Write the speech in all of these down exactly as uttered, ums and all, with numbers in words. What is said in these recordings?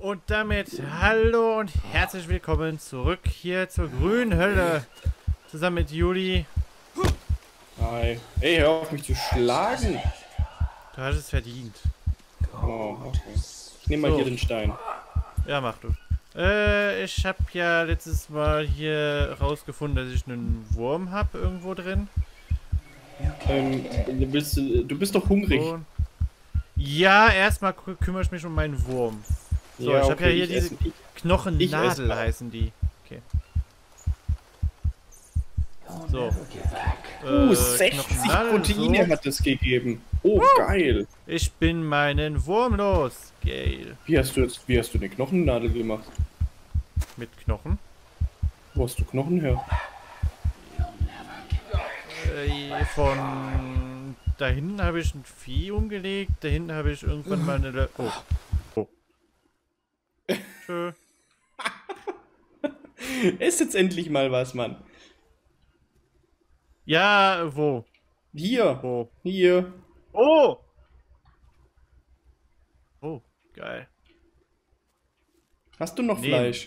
Und damit hallo und herzlich willkommen zurück hier zur grünen Hölle. Zusammen mit Juli. Hi. Ey, hör auf mich zu schlagen. Du hast es verdient. Oh, okay. Ich nehme mal So. hier den Stein. Ja, mach du. Äh, ich habe ja letztes Mal hier rausgefunden, dass ich einen Wurm habe irgendwo drin. Ähm, du bist, du bist doch hungrig. Und ja, erstmal kü kümmere ich mich um meinen Wurm. So, ja, ich habe okay, ja hier ich diese esse- ich- Knochennadel esse- heißen die. Okay. So. Uh, Äh, sechzig Knochennadel, Proteine so. hat es gegeben. Oh, geil. Ich bin meinen Wurm los. Geil. Wie hast du jetzt, wie hast du eine Knochennadel gemacht? Mit Knochen. Wo hast du Knochen her? Äh, von da hinten habe ich ein Vieh umgelegt. Da hinten habe ich irgendwann mal eine... Le oh. Oh. Tschö. Ess jetzt endlich mal was, Mann. Ja, wo? Hier. Wo? Hier. Oh! Oh, geil. Hast du noch Nee. Fleisch?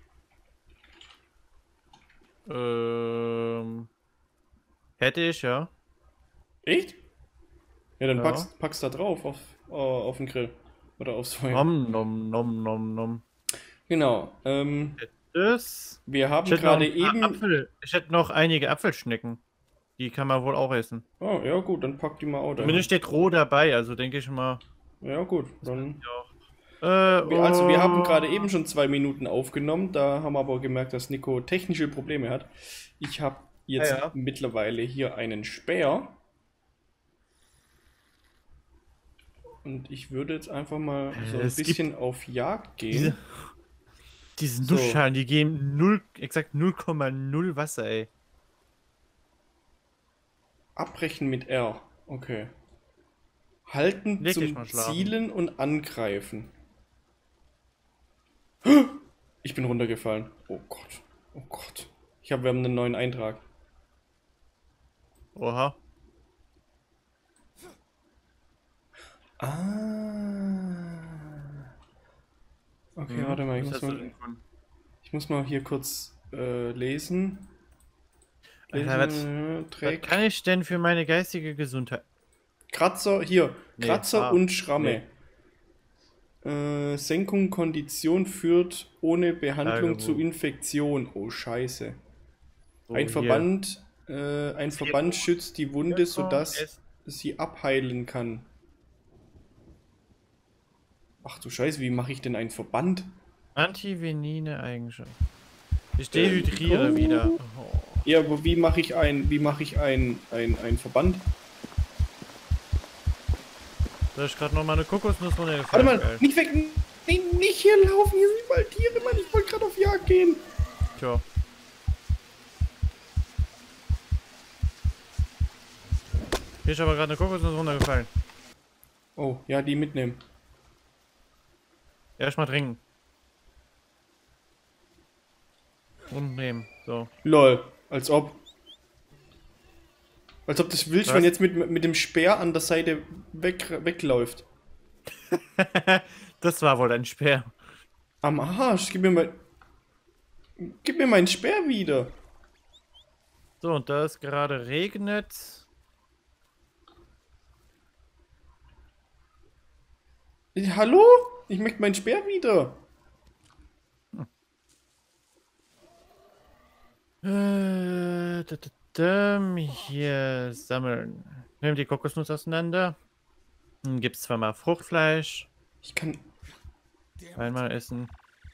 Ähm... Hätte ich, ja. Echt? Ja, dann Ja. packst, packst da drauf auf, äh, auf den Grill. Oder aufs Feuer. Nom, nom, nom, nom, nom. Genau. Ähm, Das... wir haben Ich hätte noch gerade ein paar eben... Apfel. Ich hätte noch einige Apfelschnecken. Die kann man wohl auch essen. Oh, ja gut, dann pack die mal auch da. Zumindest steht roh dabei, also denke ich mal. Ja gut, dann... Äh, Wir- Also wir haben oh. gerade eben schon zwei Minuten aufgenommen, da haben wir aber gemerkt, dass Nico technische Probleme hat. Ich habe jetzt Ja, ja. mittlerweile hier einen Speer. Und ich würde jetzt einfach mal so ein es gibt bisschen auf Jagd gehen. Diese, diese So. Nussschalen, die geben null, exakt null Komma null Wasser, ey. Abbrechen mit R. Okay. Halten Leg dich zum mal schlafen. Zielen und Angreifen. Ich bin runtergefallen. Oh Gott. Oh Gott. Ich habe, wir haben einen neuen Eintrag. Oha. Ah. Okay, Mhm. warte mal ich, Was muss hast du mal, denn gefunden? ich muss mal hier kurz äh, lesen. Alter, was, Lesen, was trägt kann ich denn für meine geistige Gesundheit? Kratzer, hier, Nee, Kratzer ah, und Schramme. Äh, Senkung Kondition führt ohne Behandlung Tagebuch. zu Infektion. Oh Scheiße. So, Ein hier. Verband, äh, ein Verband schützt die Wunde, sodass Es- sie abheilen kann. Ach du Scheiße, wie mache ich denn einen Verband? Antivenine Eigenschaften. Ich dehydriere oh. wieder. Oh. Ja, aber wie mache ich ein, wie mache ich ein, ein, ein Verband? Da ist gerade noch mal eine Kokosnuss Warte runtergefallen. mal, Geil. nicht weg, nee, nicht hier laufen, hier sind überall Tiere, Mann, ich wollte gerade auf Jagd gehen. Tja. Hier ist aber gerade eine Kokosnuss runtergefallen. Oh, ja, die mitnehmen. Erstmal trinken. Und nehmen. So. Lol, als ob. Als ob das Wildschwein Was? jetzt mit, mit dem Speer an der Seite weg, wegläuft. Das war wohl ein Speer. Am Arsch, gib mir mal. Gib mir meinen Speer wieder. So, und da es gerade regnet. Hallo? Ich möchte meinen Speer wieder. Äh, da, da, da, hier sammeln. Nehmen die Kokosnuss auseinander. Dann gibt's zweimal Fruchtfleisch. Ich kann. Einmal essen.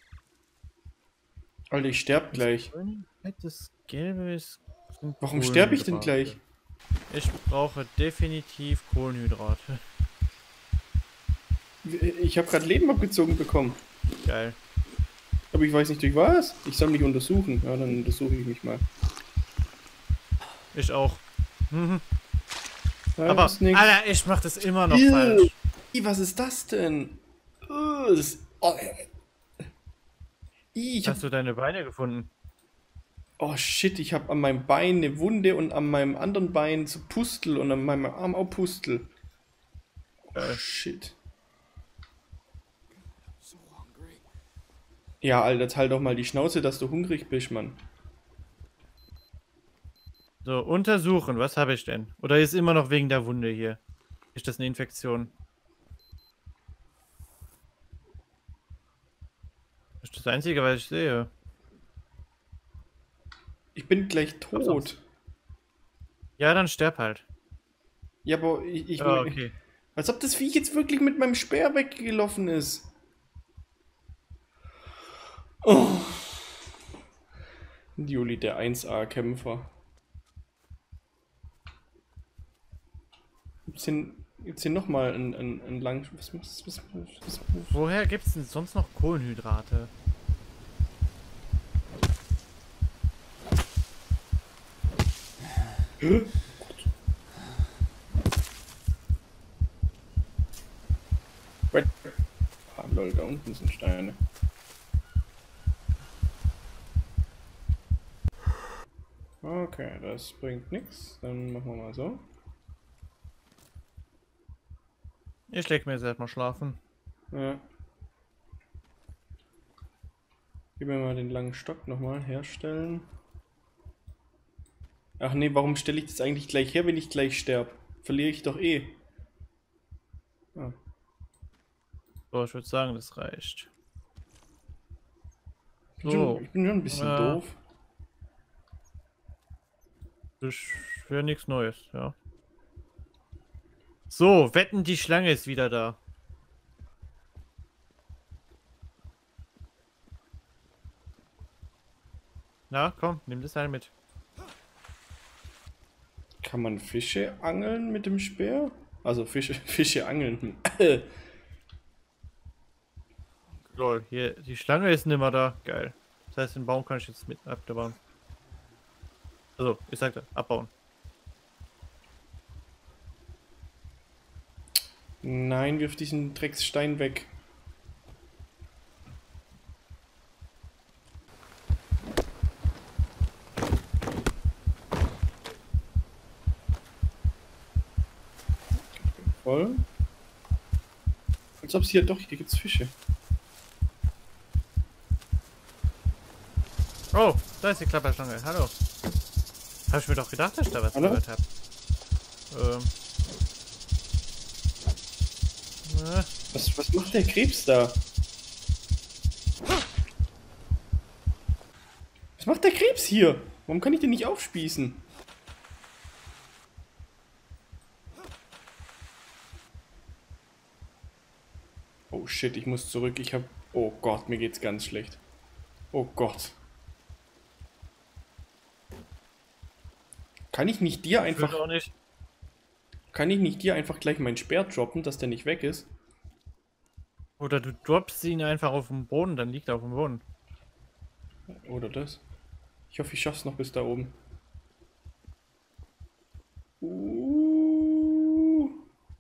Alter, ich sterb gleich. Das Gelbe ist. sind Warum sterbe ich denn Kohlenhydrate. gleich? Ich brauche definitiv Kohlenhydrate. Ich habe gerade Leben abgezogen bekommen. Geil. Aber ich weiß nicht durch was. Ich soll mich untersuchen. Ja, dann untersuche ich mich mal. Ich auch. Mhm. Da Aber, ist nix. Alter, ich mach das immer noch Ih, falsch. Ih, was ist das denn? Uh, das ist, oh, äh. Ih, ich hab, Hast du deine Beine gefunden? oh shit, ich habe an meinem Bein eine Wunde und an meinem anderen Bein so Pustel und an meinem Arm auch Pustel. Oh Geil. shit. Ja, Alter, jetzt halt doch mal die Schnauze, dass du hungrig bist, Mann. So, untersuchen. Was habe ich denn? Oder ist immer noch wegen der Wunde hier? Ist das eine Infektion? Das ist das Einzige, was ich sehe. Ich bin gleich Was sonst? tot. Ja, dann sterb halt. Ja, aber ich, ich Ja, okay. als ob das Viech jetzt wirklich mit meinem Speer weggelaufen ist. Oh. Juli, der eins A-Kämpfer. Gibt's hier, gibt's hier nochmal ein, ein, ein lang... Was, was, was, was, was, Woher gibt es denn sonst noch Kohlenhydrate? Hä? Wait. Ah, lol, da unten sind Steine. Okay, das bringt nichts. Dann machen wir mal so. Ich leg mir jetzt erstmal schlafen. Ja. Gib mir mal den langen Stock nochmal herstellen. Ach nee, warum stelle ich das eigentlich gleich her, wenn ich gleich sterbe? Verliere ich doch eh. Ah. So, ich würde sagen, das reicht. Ich bin, So. schon, ich bin schon ein bisschen Äh, doof. Das wäre nichts Neues, ja. So, wetten, die Schlange ist wieder da. Na, komm, nimm das Seil mit. Kann man Fische angeln mit dem Speer? Also Fische, Fische angeln. Lol, hier, die Schlange ist nimmer da. Geil. Das heißt, den Baum kann ich jetzt mit abbauen. Also, ich sagte, abbauen. Nein, wirf diesen Drecksstein weg. Voll. Als ob es hier doch, hier gibt's Fische. Oh, da ist die Klapperschlange. Hallo. Hab ich mir doch gedacht, dass ich da was Hallo? gehört habe. Ähm. Äh, Was, was macht der Krebs da? Was macht der Krebs hier? Warum kann ich den nicht aufspießen? Oh shit, ich muss zurück. Ich hab... Oh Gott, mir geht's ganz schlecht. Oh Gott. Kann ich nicht dir ich will einfach... auch nicht. Kann ich nicht dir einfach gleich meinen Speer droppen, dass der nicht weg ist? Oder du droppst ihn einfach auf den Boden, dann liegt er auf dem Boden. Oder das? Ich hoffe, ich schaff's noch bis da oben. Uh.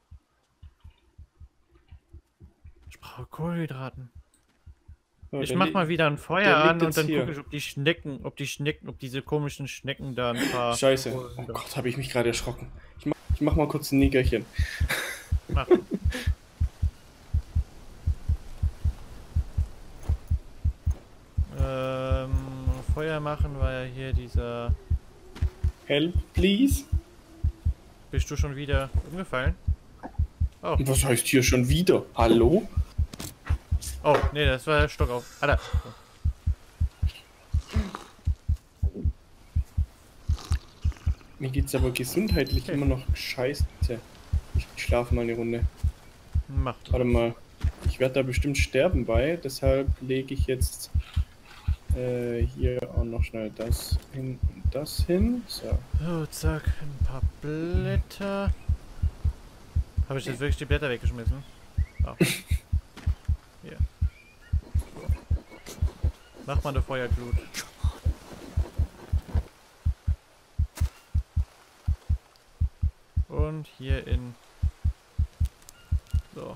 Ich brauche Kohlenhydraten. So, Ich der mach li- mal wieder ein der Feuer liegt an und jetzt dann hier. gucke ich, ob die Schnecken, ob die Schnecken, ob diese komischen Schnecken da ein paar. Scheiße. Oh Gott, habe ich mich gerade erschrocken. Ich mach, ich mach mal kurz ein Nickerchen. Mach. ähm, Feuer machen war ja hier dieser. Help, please. Bist du schon wieder umgefallen? Oh, Was heißt hier schon wieder? Hallo? oh, nee, das war der Stock auf. Alter. Mir geht's aber gesundheitlich Okay. immer noch scheiße. Ich schlafe mal eine Runde. Mach doch. Warte mal. Ich werde da bestimmt sterben bei, deshalb lege ich jetzt äh, hier auch noch schnell das hin und das hin. So. So, zack, ein paar Blätter. Habe ich jetzt wirklich die Blätter weggeschmissen? Oh. Hier. So. Mach mal eine Feuerglut. Und hier in... So.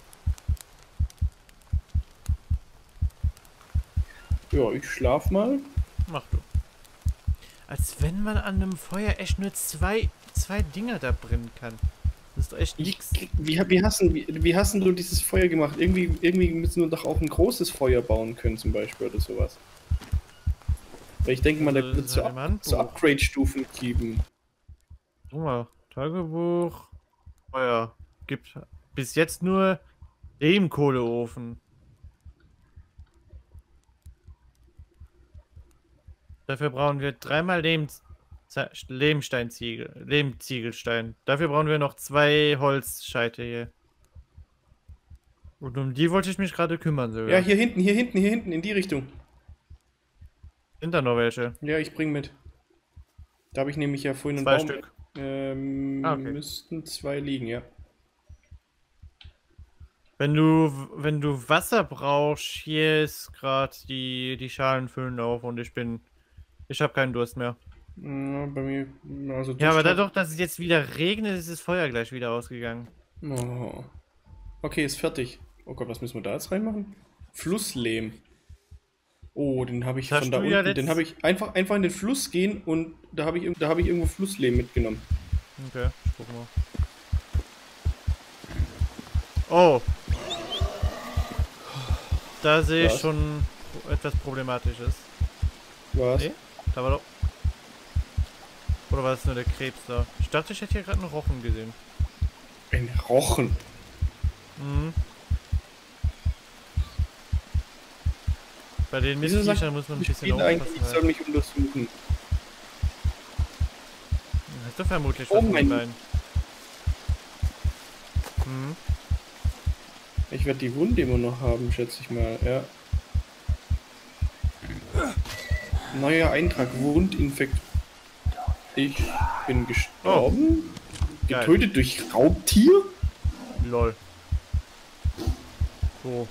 Ja, ich schlaf mal. Mach du. Als wenn man an einem Feuer echt nur zwei, zwei Dinger da brennen kann. Das ist doch echt Ich, nix. wie, wie, hast du, wie, wie hast du dieses Feuer gemacht? Irgendwie, irgendwie müssen wir doch auch ein großes Feuer bauen können, zum Beispiel, oder sowas. Weil ich denke mal, da Also, wird das es ist so, halt im Up Handbuch. so Upgrade-Stufen geben. Guck mal, Tagebuch. Feuer. Gibt bis jetzt nur Lehmkohleofen. Dafür brauchen wir dreimal Lehm, Lehmsteinziegel, Lehmziegelstein. Dafür brauchen wir noch zwei Holzscheite hier. Und um die wollte ich mich gerade kümmern Ja, sogar. hier hinten, hier hinten, hier hinten, in die Richtung. Sind da noch welche? Ja, ich bring mit. Da habe ich nämlich ja vorhin einen Zwei Baum. Stück. Ähm, Ah, okay. müssten zwei liegen, ja. Wenn du, wenn du Wasser brauchst, hier ist gerade die, die Schalen füllen auf und ich bin, ich habe keinen Durst mehr. Ja, bei mir, also Ja, aber Durst hab- dadurch, dass es jetzt wieder regnet, ist das Feuer gleich wieder ausgegangen. Oh. Okay, ist fertig. Oh Gott, was müssen wir da jetzt reinmachen? Flusslehm. Oh, den habe ich Das von hast da du unten. ja Den letzt- habe ich einfach, einfach in den Fluss gehen und da habe ich, irg- da habe ich irgendwo Flusslehm mitgenommen. Okay, ich guck mal. Oh. Da sehe ich Was? schon etwas Problematisches. Was? Nee? Da war doch. Oder war das nur der Krebs da? Ich dachte, ich hätte hier gerade einen Rochen gesehen. Ein Rochen. Mhm. Bei den Wieso sagt Mistviechern muss man ein Ich bisschen spiele eigentlich, ich aufpassen. soll mich untersuchen. Hast du vermutlich Oh was mit mein- Bein. Mhm. Ich werde die Wunde immer noch haben, schätze ich mal, ja. Neuer Eintrag, Wundinfekt. Ich bin gestorben. Geil. Getötet durch Raubtier? Lol. So.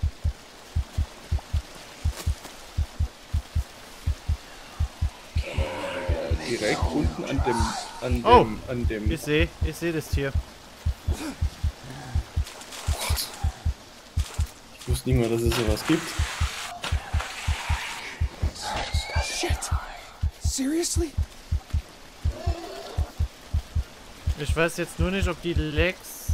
Direkt unten an dem, an dem, Oh, an dem. Ich sehe, ich sehe das Tier. Ich wusste nicht mal, dass es sowas gibt. Shit! Seriously? Ich weiß jetzt nur nicht, ob die Lex.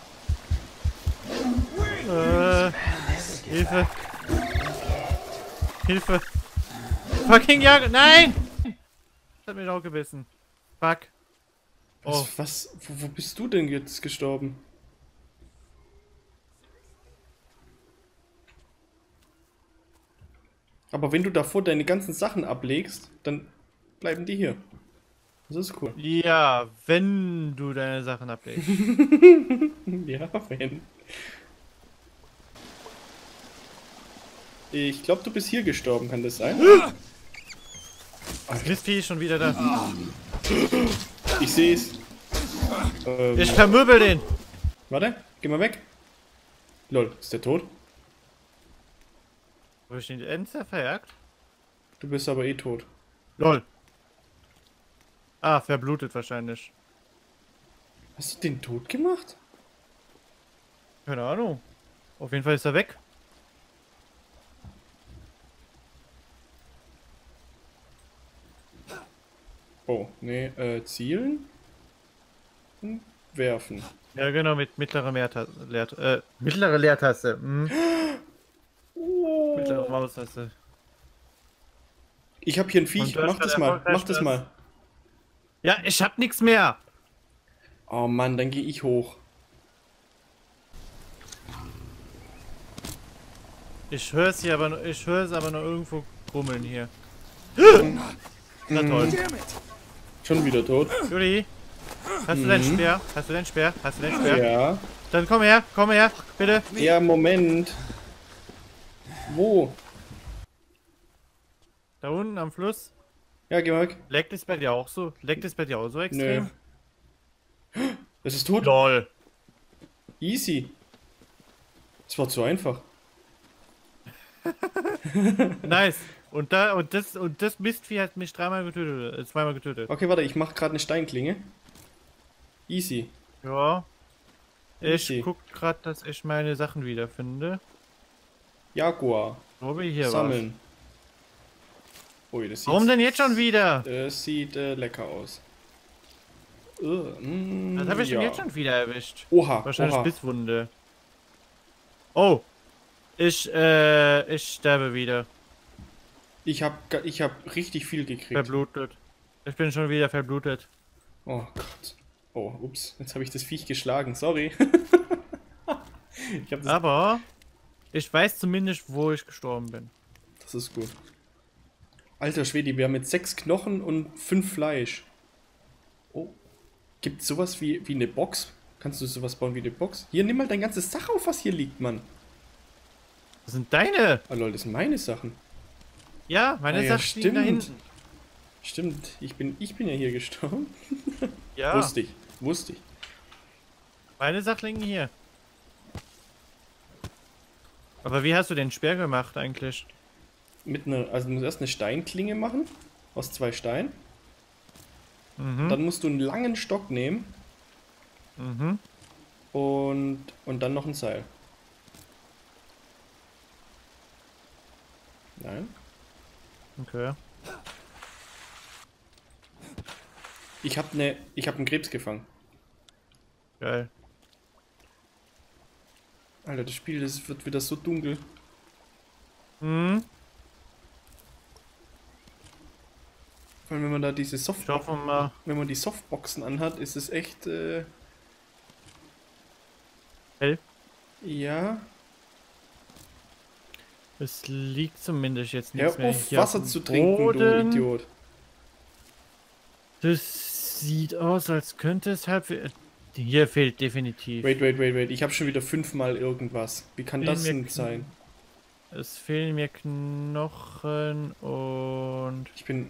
Äh. Hilfe. Hilfe. Fucking Jagd. Nein! Das hat mich auch gebissen. Fuck. Oh. Was, was, wo, wo bist du denn jetzt gestorben? Aber wenn du davor deine ganzen Sachen ablegst, dann bleiben die hier. Das ist cool. Ja, wenn du deine Sachen ablegst. Ja, wenn. Ich glaube, du bist hier gestorben, kann das sein? Das Mistvieh ist schon wieder da. Ich sehe es. Ähm, Ich vermöbel den. warte, geh mal weg. Lol, ist der tot? Habe ich den Enzer verjagt? Du bist aber eh tot. Lol. Ah, verblutet wahrscheinlich. Hast du den tot gemacht? Keine Ahnung. Auf jeden Fall ist er weg. Oh, nee, äh, zielen? Und werfen. Ja, genau, mit mittlerer Mehrtaste. Leert, äh, mittlere Leertaste. Mhm. Mittlere Maustaste. Ich hab hier ein Und Viech, du hast mach das gerade mal, erfolgreich mach das das- mal. Ja, ich hab nix mehr. Oh Mann, dann gehe ich hoch. Ich höre es hier aber, noch- ich höre es aber noch irgendwo grummeln hier. Na toll. Damn it! Schon wieder tot. Juli, hast du deinen Speer? Hast du deinen Speer? Hast du deinen Speer? Ja. Dann komm her, komm her, bitte. Ja, Moment. Wo? Da unten am Fluss. Ja, geh mal weg. Leckt es bei dir auch so? Leckt es bei dir auch so extrem? Nö. Es ist tot. Lol. Easy. Das war zu einfach. Nice. Und da und das und das Mistvieh hat mich dreimal getötet, äh, zweimal getötet. Okay, warte, ich mach gerade eine Steinklinge. Easy. Ja. Ich Easy. guck gerade, dass ich meine Sachen wiederfinde. Jaguar. Wo wir hier Sammeln. Ui, das Was. sieht, Warum denn jetzt schon wieder? das sieht äh, lecker aus. Uh, mm, Das habe ich ja. schon jetzt schon wieder erwischt. Oha, Wahrscheinlich oha. Bisswunde. Oh. Ich, äh, ich sterbe wieder. Ich hab, ga- ich hab richtig viel gekriegt. Verblutet. Ich bin schon wieder verblutet. Oh Gott. Oh, ups. Jetzt habe ich das Viech geschlagen. Sorry. ich hab das... Aber ich weiß zumindest, wo ich gestorben bin. Das ist gut. Alter Schwede, wir haben jetzt sechs Knochen und fünf Fleisch. Oh. Gibt sowas wie, wie eine Box? Kannst du sowas bauen wie eine Box? Hier, nimm mal dein ganzes Sach auf, was hier liegt, Mann. Das sind deine. Oh lol, das sind meine Sachen. Ja, meine Ah ja, Sachen liegen da stimmt. hinten. Stimmt, ich bin, ich bin ja hier gestorben. Ja, Wusste ich, wusste ich. meine Sachen liegen hier. Aber wie hast du den Speer gemacht eigentlich? Mit einer, also du musst erst eine Steinklinge machen. Aus zwei Steinen. Mhm. Dann musst du einen langen Stock nehmen. Mhm. Und, und dann noch ein Seil. Nein. Okay. Ich hab ne, ich hab einen Krebs gefangen. Geil. Alter, das Spiel, das wird wieder so dunkel. Mhm. Vor allem, wenn man da diese Ich Softbox, hoffe mal. wenn man die Softboxen anhat, ist es echt, äh, Hell. ja. Es liegt zumindest jetzt Hör nichts mehr auf, hier Wasser auf dem zu trinken, du Boden. Idiot. Das sieht aus, als könnte es halb... Hier fehlt definitiv. Wait, wait, wait, wait. Ich habe schon wieder fünfmal irgendwas. Wie kann das Fehlen denn mir sein? Es fehlen mir Knochen und... Ich bin...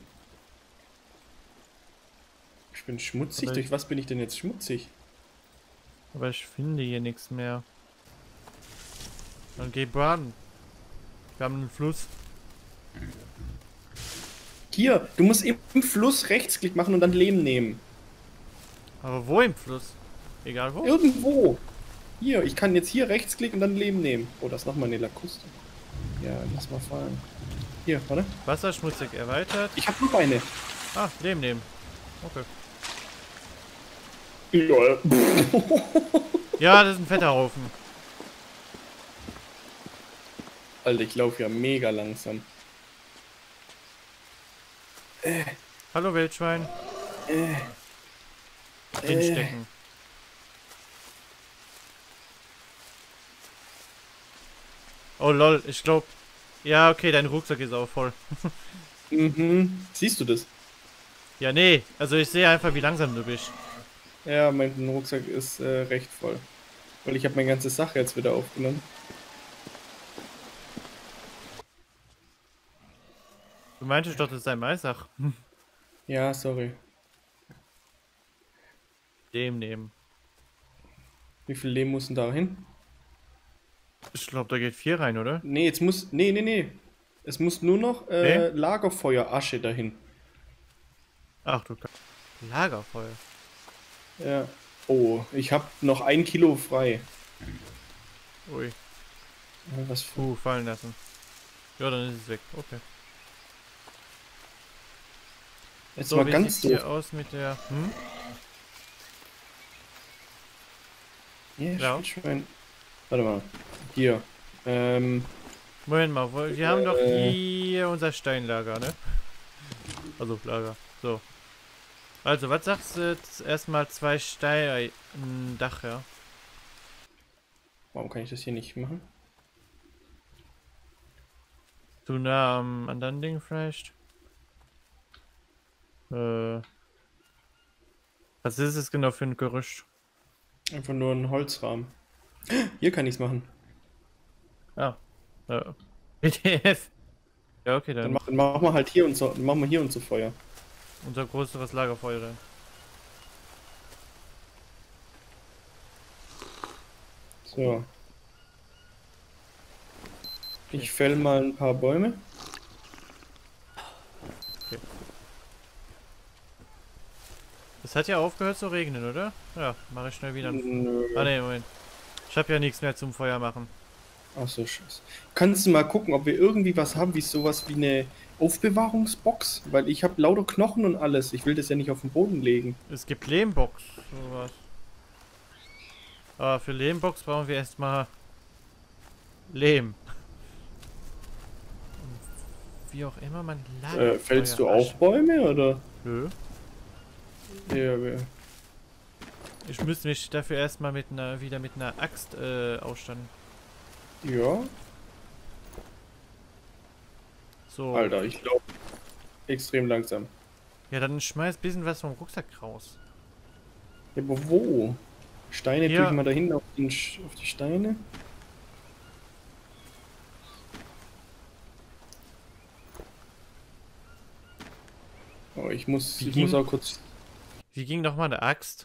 Ich bin schmutzig. Aber Durch ich- was bin ich denn jetzt schmutzig? Aber ich finde hier nichts mehr. Dann geh baden. Wir haben einen Fluss. Hier, du musst im Fluss Rechtsklick machen und dann Lehm nehmen. Aber wo im Fluss? Egal wo. Irgendwo. Hier, ich kann jetzt hier Rechtsklick und dann Lehm nehmen. Oh, das ist nochmal eine Lakuste. Ja, lass mal fahren. Hier, warte. Wasserschmutzig erweitert. Ich hab noch eine. Ah, Lehm nehmen. Okay. Lol. Ja, das ist ein fetter Haufen. Alter, ich laufe ja mega langsam. Hallo Wildschwein. Äh, Hinstecken. Oh lol, ich glaub. Ja, okay, dein Rucksack ist auch voll. mhm. Siehst du das? Ja, nee, also ich sehe einfach, wie langsam du bist. Ja, mein Rucksack ist äh, recht voll. Weil ich habe meine ganze Sache jetzt wieder aufgenommen. Du meintest doch, das sei Maisach. Ja, sorry. Dem nehmen. Wie viel Lehm muss denn da hin? Ich glaube, da geht vier rein, oder? Nee, jetzt muss... Nee, nee, nee. Es muss nur noch äh, Lagerfeuerasche dahin. Ach du Ka Lagerfeuer. Ja. Oh, ich habe noch ein Kilo frei. Ui. Ja, was für... Puh, fallen lassen. Ja, dann ist es weg. Okay. Jetzt So, mal wie ganz sieht's hier doof. aus mit der... Hm? Ja, Ja. Schwein. Warte mal. Hier. Ähm, Moment mal, wo- wir haben doch Äh. hier unser Steinlager, ne? Also Lager. So. Also, was sagst du jetzt? Erstmal zwei Steine, ein Dach, ja. warum kann ich das hier nicht machen? Zu nah am anderen Ding vielleicht. Äh. Was ist es genau für ein Gerüst? Einfach nur ein Holzrahmen. Hier kann ich es machen. Ah. Äh. P D F. Ja, okay, Dann dann machen mach wir halt hier unser, dann machen wir hier unser Feuer. unser größeres Lagerfeuer rein. So. Ich fäll mal ein paar Bäume. Es hat ja aufgehört zu regnen, oder? Ja, mache ich schnell wieder. Nö. Ah ne, Moment. Ich habe ja nichts mehr zum Feuer machen. Ach so, scheiße. Kannst du mal gucken, ob wir irgendwie was haben, wie sowas wie eine Aufbewahrungsbox? Weil ich habe lauter Knochen und alles. Ich will das ja nicht auf den Boden legen. Es gibt Lehmbox, sowas. Aber für Lehmbox brauchen wir erstmal Lehm. Und wie auch immer man Äh, fällst du auch Bäume, oder? Nö. Ja, wir. Ich müsste mich dafür erstmal mit einer wieder mit einer Axt äh, ausstatten. Ja. So. Alter, ich glaube extrem langsam. Ja, dann schmeiß ein bisschen was vom Rucksack raus. Ja, aber wo? Steine Hier. tue ich mal dahin auf, den, Sch- auf die Steine. Oh, ich muss, Wie ich ging- muss auch kurz. Wie ging noch mal eine Axt?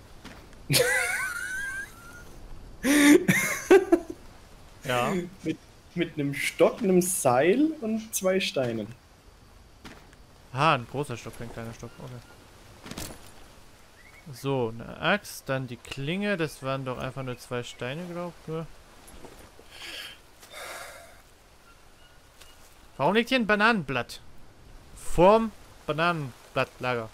Ja. Mit, mit einem Stock, einem Seil und zwei Steinen. Ah, ein großer Stock, kein kleiner Stock. Okay. So, eine Axt, dann die Klinge. Das waren doch einfach nur zwei Steine, glaube ich. Nur. Warum liegt hier ein Bananenblatt? Vorm Bananenblattlager.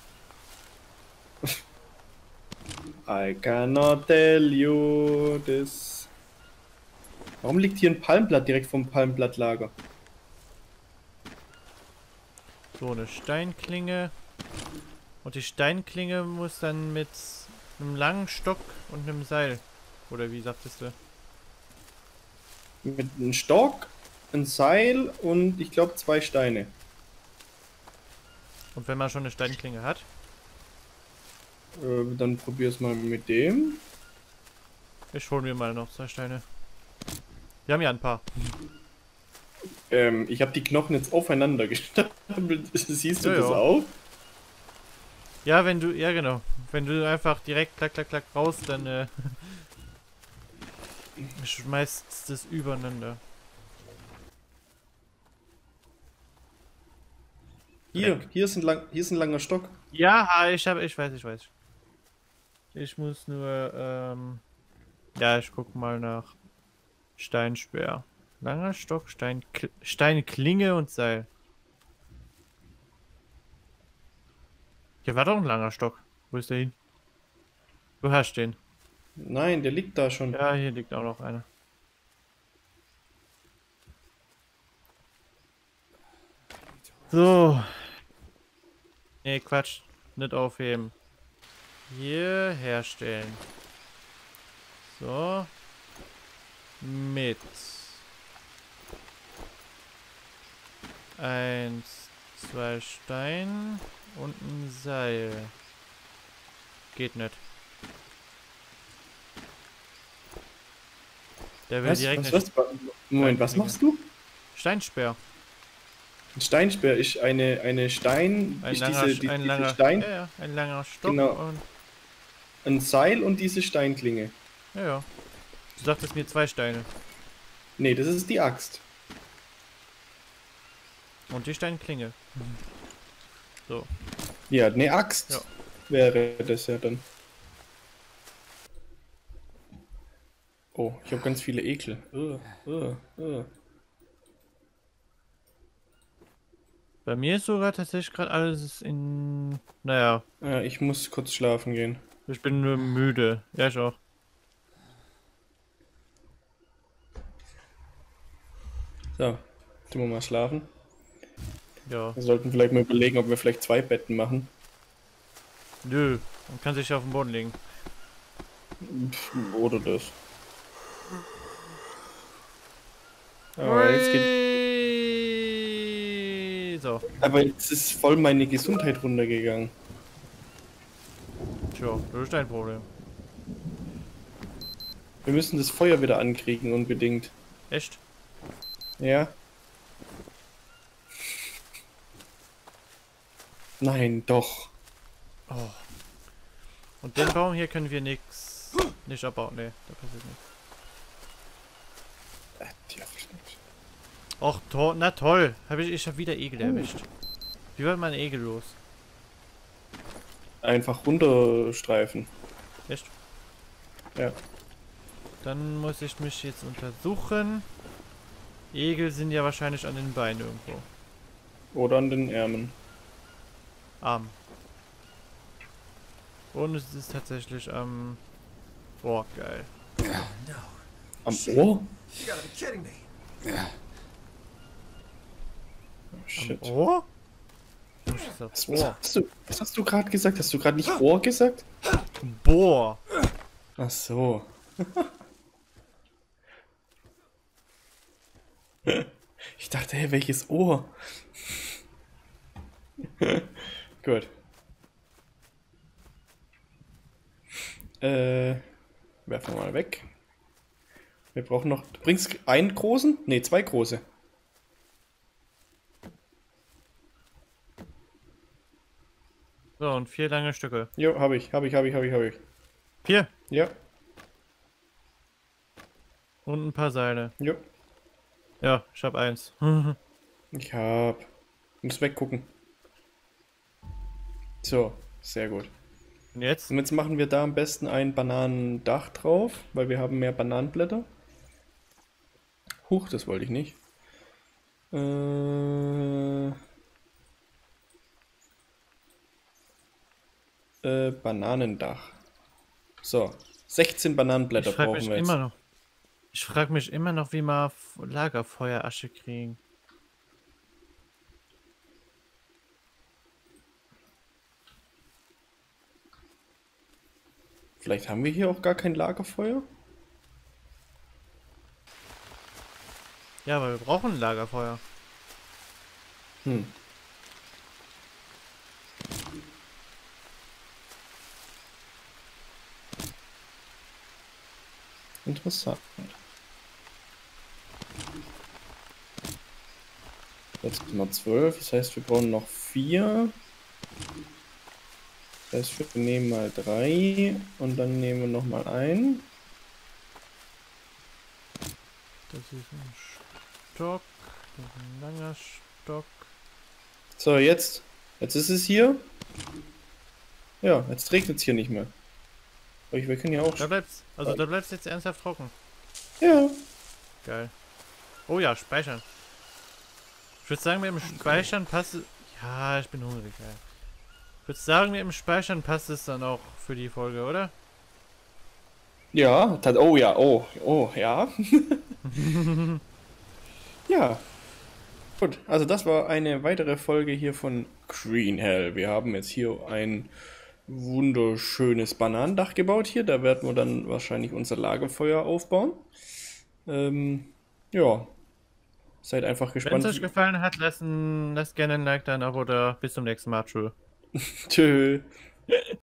I cannot tell you this. Warum liegt hier ein Palmblatt direkt vom Palmblattlager? So, eine Steinklinge. Und die Steinklinge muss dann mit einem langen Stock und einem Seil. Oder wie sagtest du? Mit einem Stock, ein Seil und ich glaube zwei Steine. Und wenn man schon eine Steinklinge hat? Äh, dann probier's mal mit dem. Ich hol mir mal noch zwei Steine. Wir haben ja ein paar. Ähm, ich habe die Knochen jetzt aufeinander gestapelt. Siehst du Ja, das ja. auch? Ja, wenn du, ja genau. Wenn du einfach direkt klack, klack, klack raus, dann äh, schmeißt das übereinander. Hier, hier ist ein, lang, hier ist ein langer Stock. Ja, ich habe, ich weiß, ich weiß. Ich muss nur, ähm, ja, ich guck mal nach Steinspeer. Langer Stock, Stein, Steinklinge und Seil. Hier war doch ein langer Stock. Wo ist der hin? Du hast den. Nein, der liegt da schon. Ja, hier liegt auch noch einer. So. Nee, Quatsch. Nicht aufheben. Hier herstellen. So. Mit. Eins, zwei Stein und ein Seil. Geht nicht. Der will Was, direkt was, eine was? Moment, was machst du? Steinsperr. Ein Steinsperr ist eine, eine Stein... Ein ist langer, diese, die, ein diese langer, Stein, ja, ja, ein langer Stock Genau. und ein Seil und diese Steinklinge. ja, ja. Du sagtest mir zwei Steine. Nee, das ist die Axt. Und die Steinklinge. So. Ja, eine Axt Ja. wäre das ja dann. Oh, ich habe ganz viele Ekel. Uh, uh, uh. Bei mir ist sogar tatsächlich gerade alles in. Naja, Ja, ich muss kurz schlafen gehen. ich bin nur müde. Ja, ich auch. So, tun wir mal schlafen. Ja. Wir sollten vielleicht mal überlegen, ob wir vielleicht zwei Betten machen. Nö. Man kann sich auf den Boden legen. Pff, oder das. Aber jetzt, geht, Ui. So. aber jetzt ist voll meine Gesundheit runtergegangen. Tja, das ist dein Problem. Wir müssen das Feuer wieder ankriegen, unbedingt. Echt? Ja? Nein, doch. Oh. Und den Baum hier können wir nix. Nicht abbauen. Nee, da passiert nichts. Äh, die hab ich nicht. Och, to na toll. Hab ich, ich hab wieder Egel erwischt. Wie wird mein Egel los? Einfach runterstreifen. Echt? Ja. Dann muss ich mich jetzt untersuchen. Egel sind ja wahrscheinlich an den Beinen irgendwo. Oder an den Ärmeln. Arm. Und es ist tatsächlich am... Boah, geil. Am Ohr? You gotta be kidding me. Oh, shit. Am Ohr? Ich muss Was, aufs was, Ohr. hast du, was hast du gerade gesagt? Hast du gerade nicht Ohr gesagt? Boah. Ach so. Ich dachte, hey, welches Ohr? Gut. Äh, werfen wir mal weg. Wir brauchen noch... Du bringst einen großen? Ne, zwei große. So, und vier lange Stücke. Jo, hab ich, hab ich, hab ich, hab ich, hab ich. Vier. Ja, Und ein paar Seile. jo. Ja, ich hab eins. Ich hab... Muss weggucken. So, sehr gut. Und jetzt? Und jetzt machen wir da am besten ein Bananendach drauf, weil wir haben mehr Bananenblätter. Huch, das wollte ich nicht. Äh, äh, Bananendach. So, sechzehn Bananenblätter Ich frag brauchen mich wir jetzt. immer noch. Ich frag mich immer noch, wie wir F- Lagerfeuerasche kriegen. Vielleicht haben wir hier auch gar kein Lagerfeuer? Ja, aber wir brauchen ein Lagerfeuer. Hm. Interessant. Jetzt Nummer zwölf, das heißt, wir brauchen noch vier. Das heißt, wir nehmen mal drei und dann nehmen wir noch mal ein. Das ist ein Stock. Das ist ein langer Stock. So, jetzt. Jetzt ist es hier. Ja, jetzt regnet es hier nicht mehr. Aber ich, wir können ja auch... Da bleibt's. Also da bleibt's jetzt ernsthaft trocken. Ja. Geil. Oh ja, speichern. Ich würde sagen, mir im Speichern passt es. Ja, ich bin hungrig, ey. Ich würde sagen, mir im Speichern passt es dann auch für die Folge, oder? Ja, tat, oh ja, oh, oh, ja. Ja. Gut, also das war eine weitere Folge hier von Green Hell. Wir haben jetzt hier ein wunderschönes Bananendach gebaut hier. Da werden wir dann wahrscheinlich unser Lagerfeuer aufbauen. Ähm, ja. Seid einfach Wenn gespannt. es euch gefallen hat, lasst, ein, lasst gerne ein Like da, ein Abo da. Bis zum nächsten Mal. Tschö. Tschö.